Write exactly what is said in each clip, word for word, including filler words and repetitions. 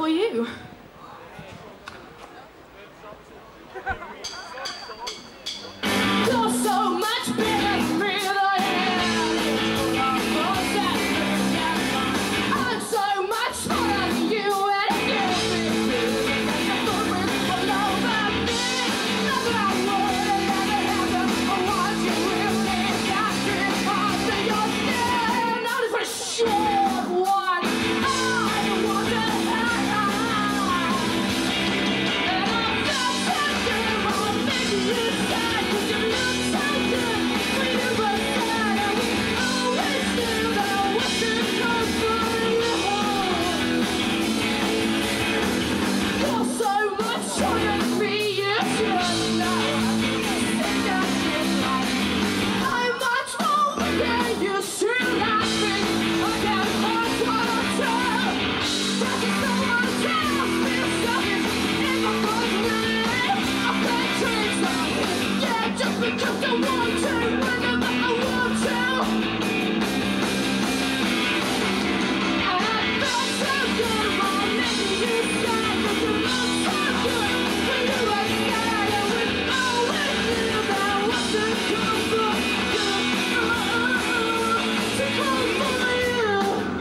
you. You're so much better than me than I am. I'm so much smarter than you, and you'll be all over me. Not that I would never happen, but what you really got me under your skin. Not for sure one. I want to have. And I'm not thinking about making you sad, 'cause you look so good when you were sad, and we always knew that I wasn't good for you. You're so much stronger than me, you should know. Think I should like. I'm much more weaker, you should like me. I can't find what I tell. Does it someone tell me something in my boyfriend? I can't change something, yeah, just because I want to, whenever I want to. And I felt so good about making you sad, 'cause you look so good when you were sad, and we always knew that I wasn't good for you. To come for you,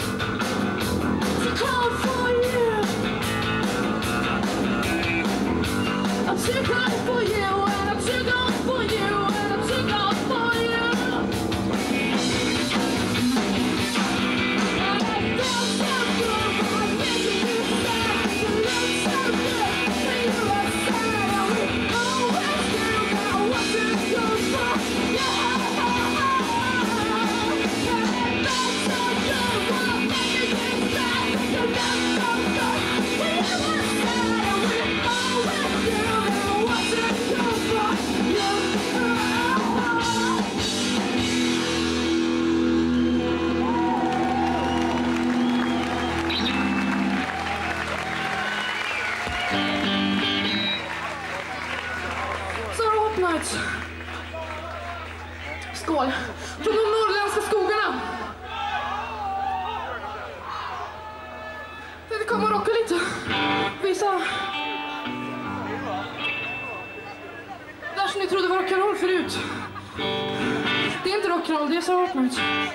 to come for you. I'm too good for you, and I'm too good for you, and I'm too good for you. And I felt so good about making you sad, 'cause you look so good when you were sad, and we always knew that I wasn't good for you. And I felt so good about making you sad, 'cause you look so good when you were sad, and we always knew that I wasn't good for you. Sahara Hotnights. Skål. Från de norrländska skogarna. Vi kommer och rocka lite. Visa. Där som ni trodde var rock'n'roll förut. Det är inte rock'n'roll, det är Sahara Hotnights.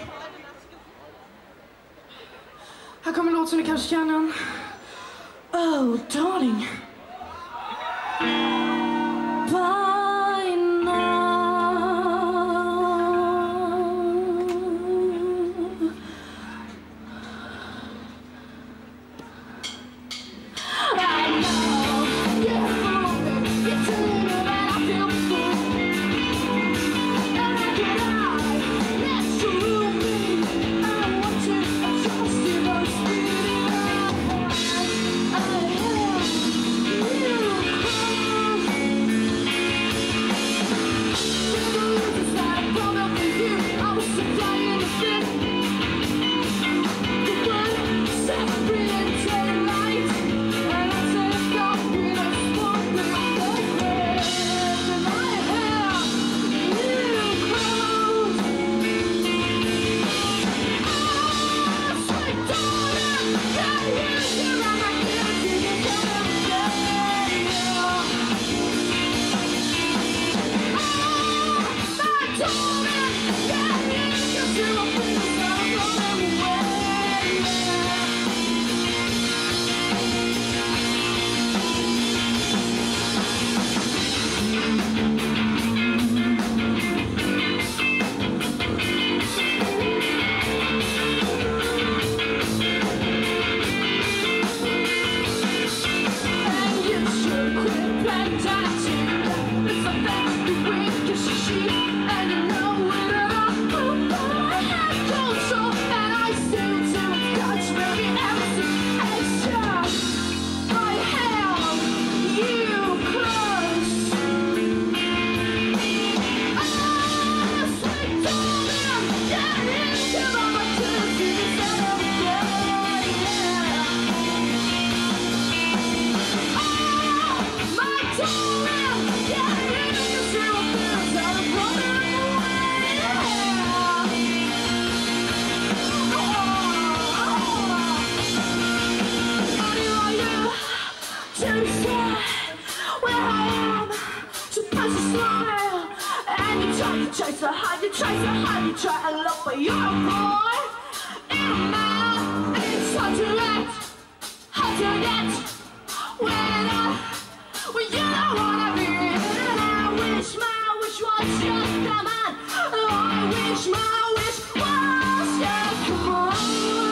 Här kommer en låt som ni kanske känner. Oh, darling. By now, I know you're moving, you're telling me that I feel full, and I can hide next to me. I want you, I trust you, but speeding up. I am decide where I am, supposed to smile. And you try, you try so hard, you try so hard, you try to love, but you're a boy in a man. And it's hard to act, hard to get when I, when you don't wanna be. And I wish my wish was just a man. Oh, I wish my wish was just a man.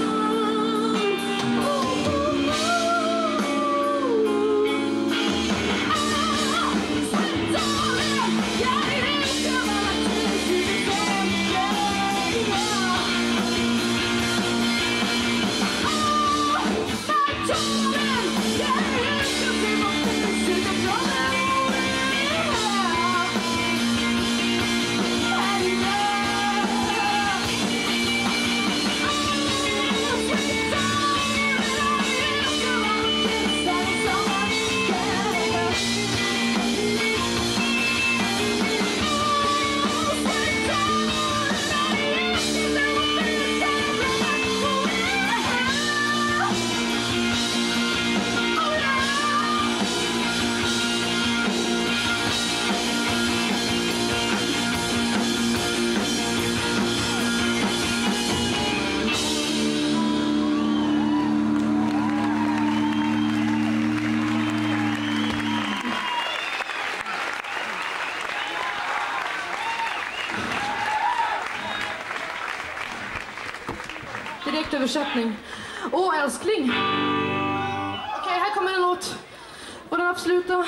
Direktöversättning. Åh, älskling. Okej, här kommer en låt. Vår absoluta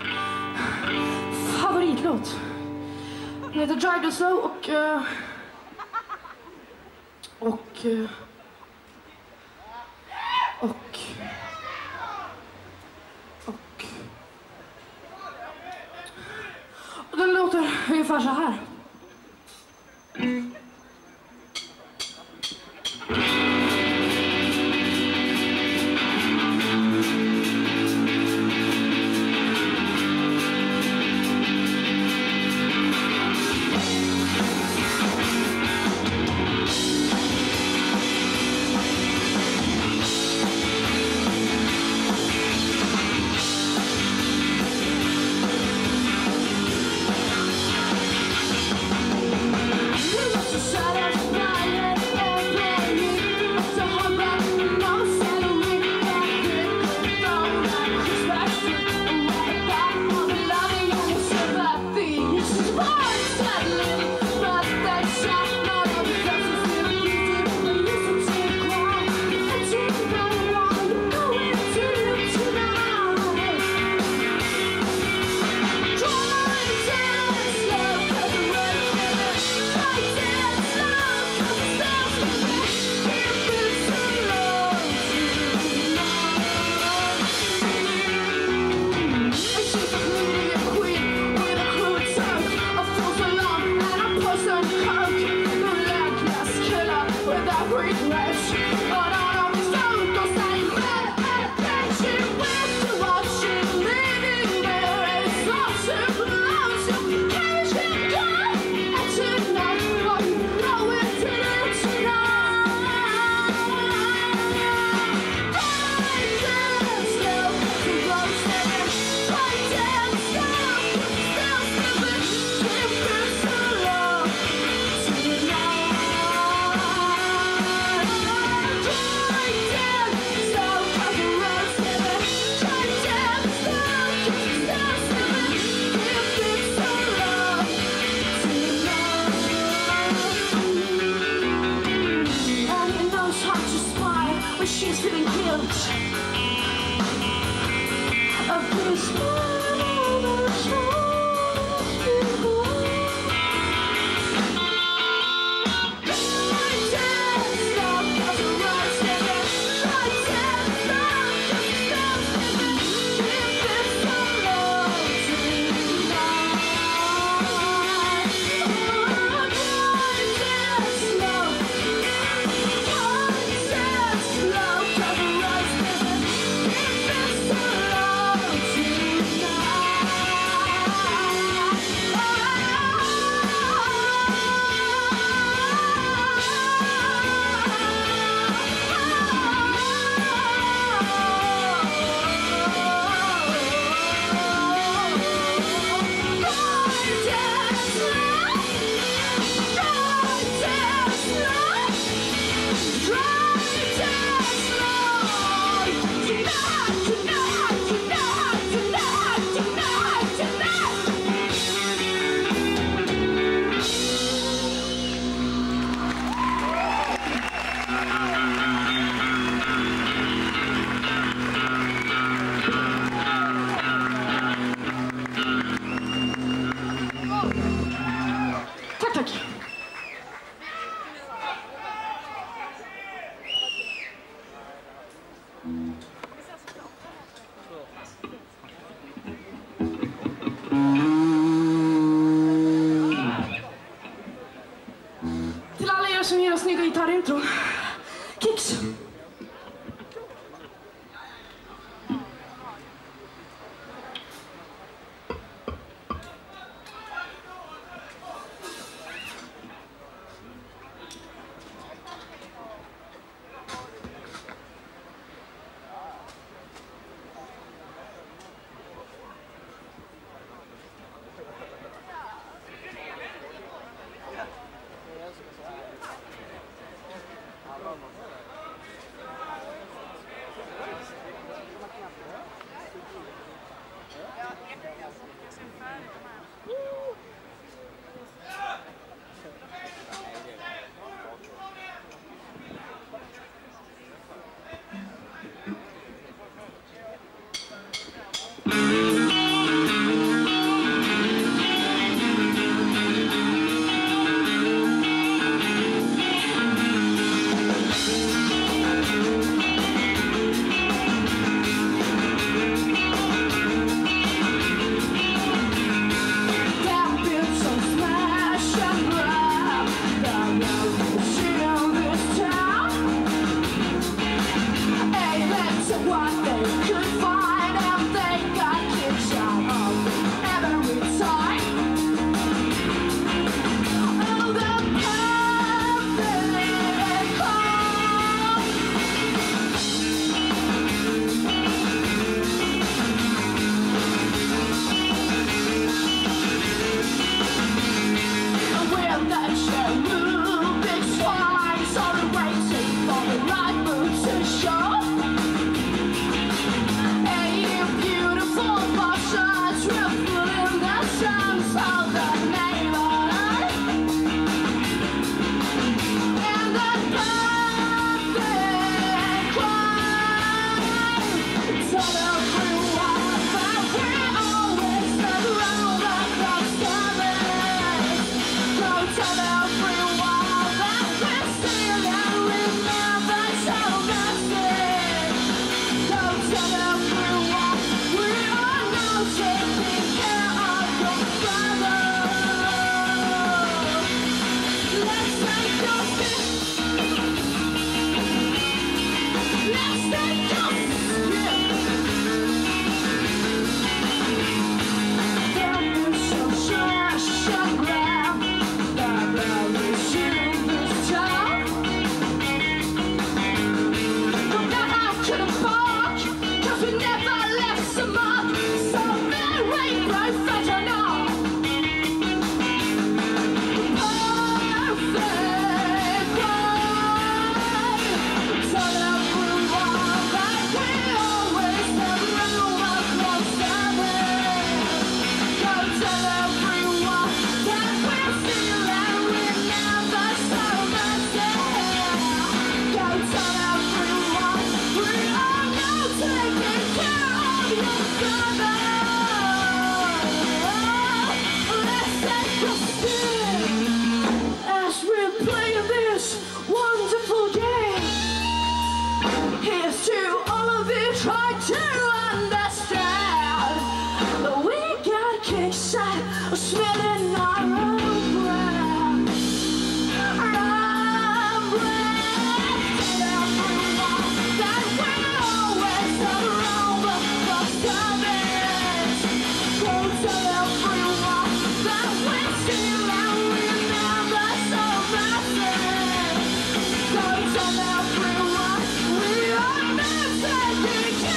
favoritlåt. Den heter Drive the Slow och... Uh, och... Uh, och... Och... Och den låter ungefär så här. Till alla er som gör snygga gitarrintron. Kicks!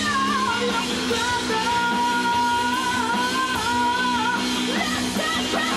Let's take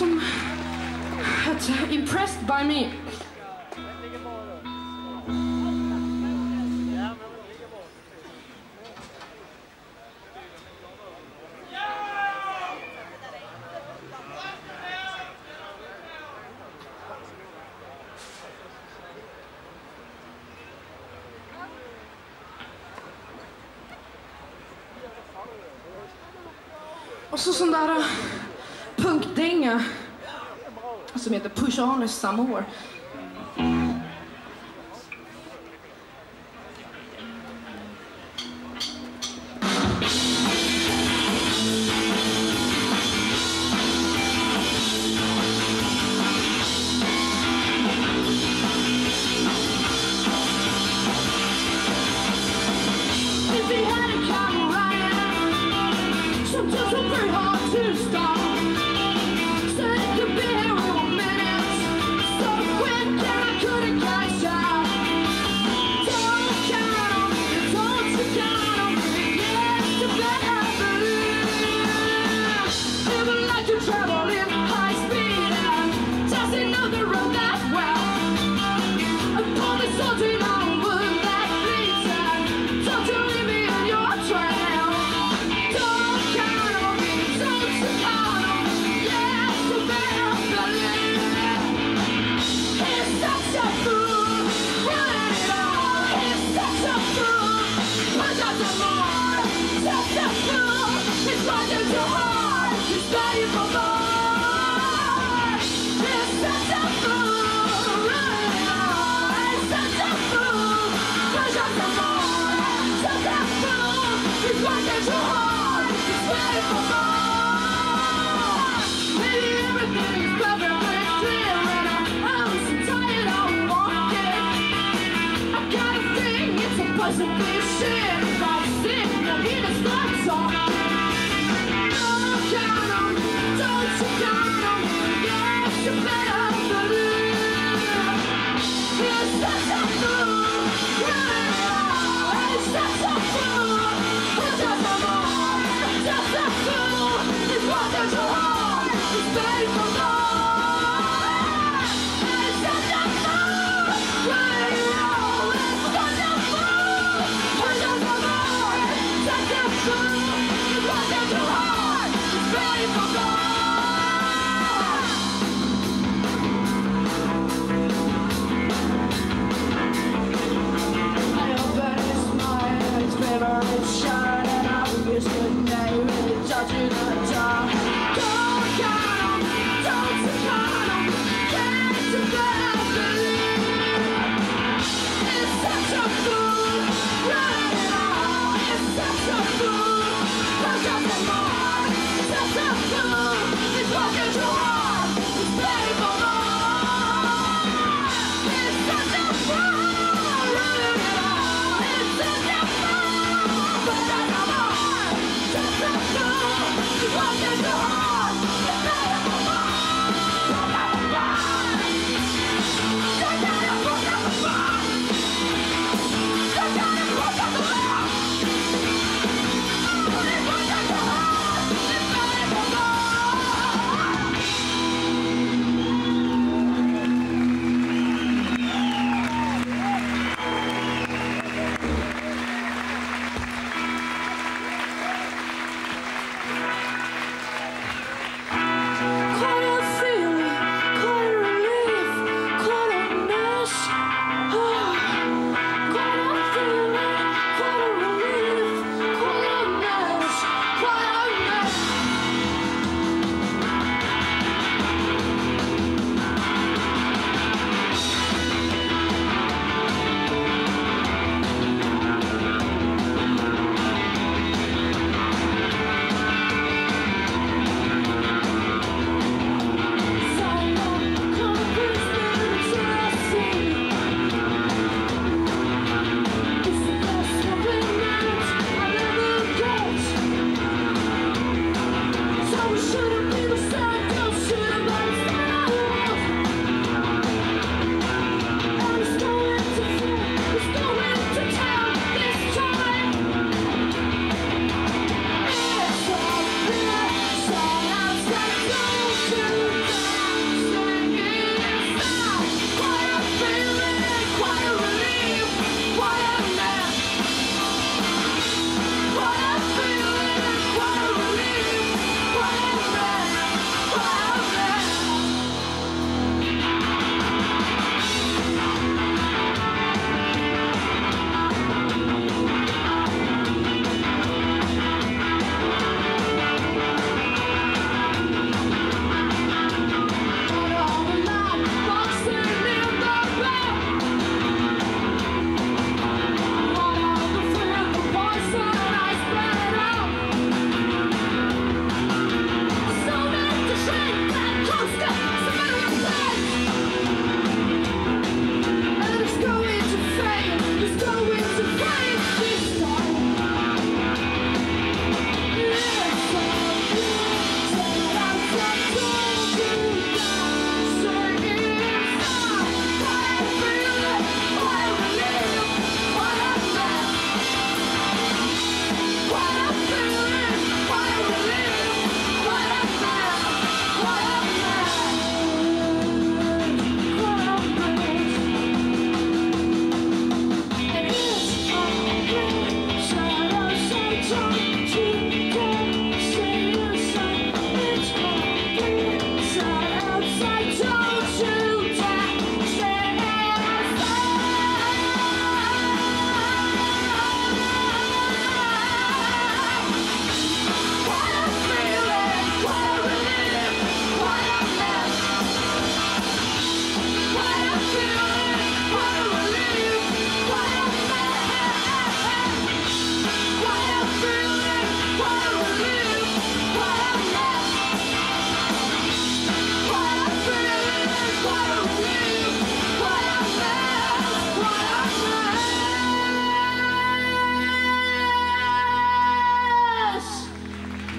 som att impressed by me. Och så sån där uh, punkdänga som heter Push On Some More. Wow!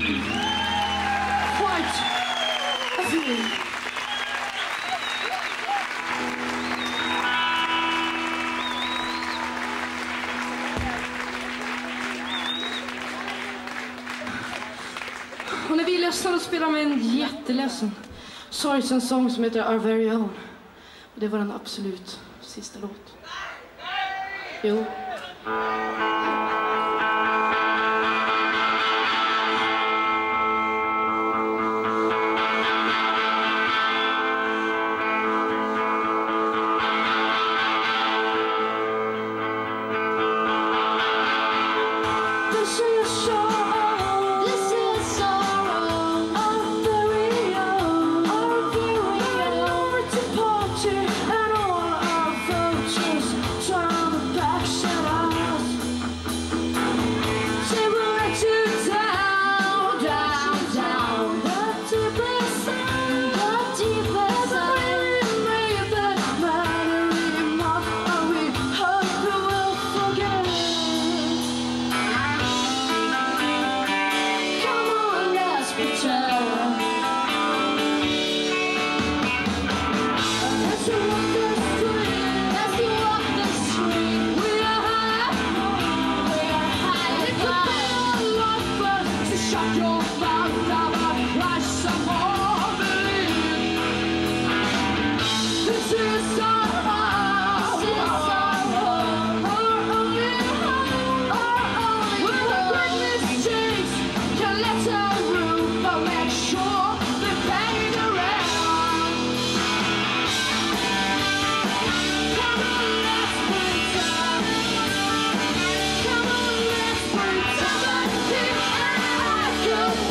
Quite a few. Och när vi är ledsna då spelar med en jätteledsen sorgsen sång som heter Our Very Own. Och det var den absolut sista låt. Jo. Go!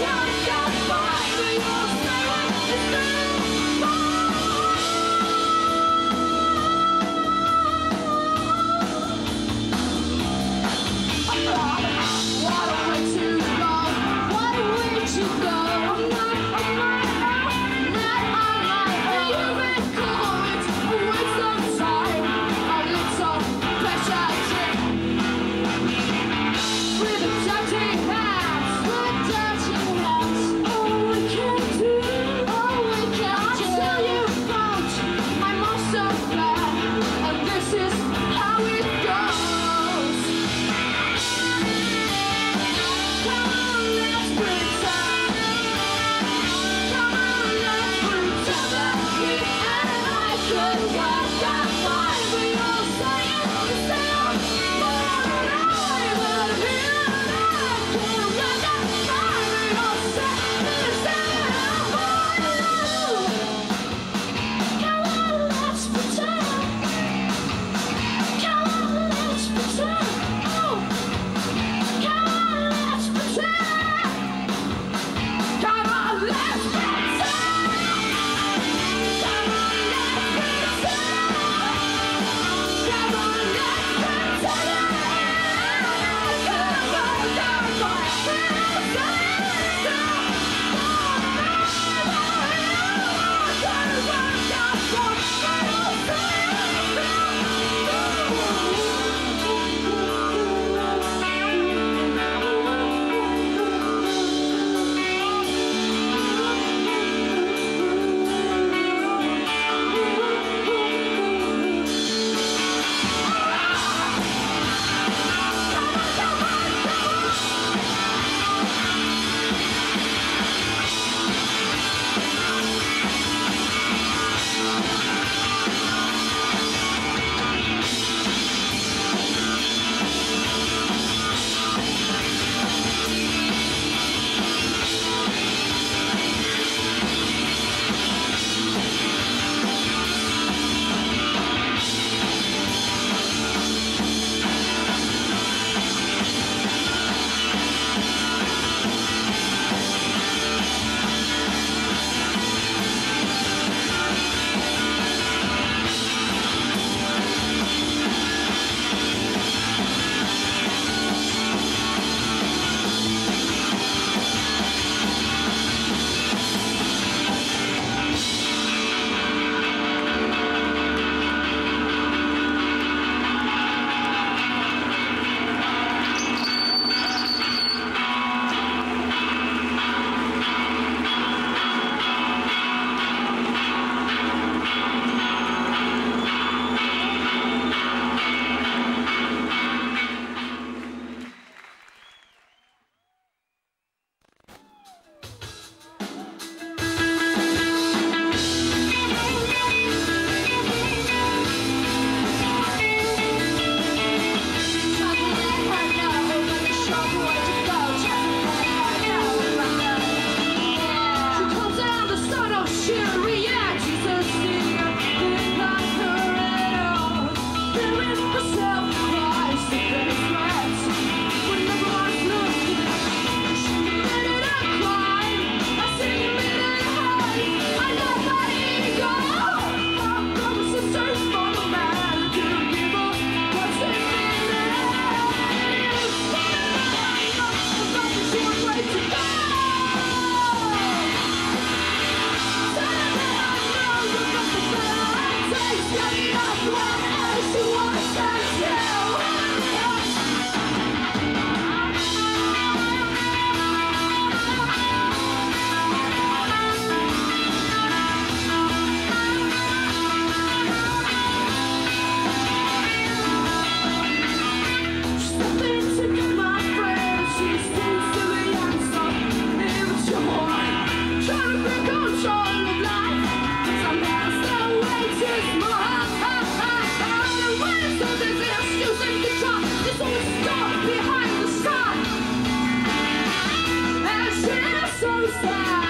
closer.